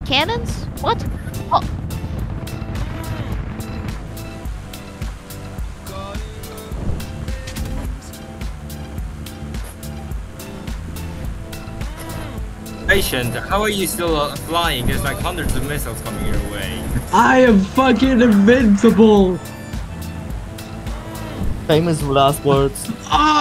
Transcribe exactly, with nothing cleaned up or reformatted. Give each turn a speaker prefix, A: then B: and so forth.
A: cannons? What? Oh.
B: Patient, how are you still uh, flying? There's like hundreds of missiles coming your way.
C: I am fucking invincible.
D: Famous last words.
C: Ah!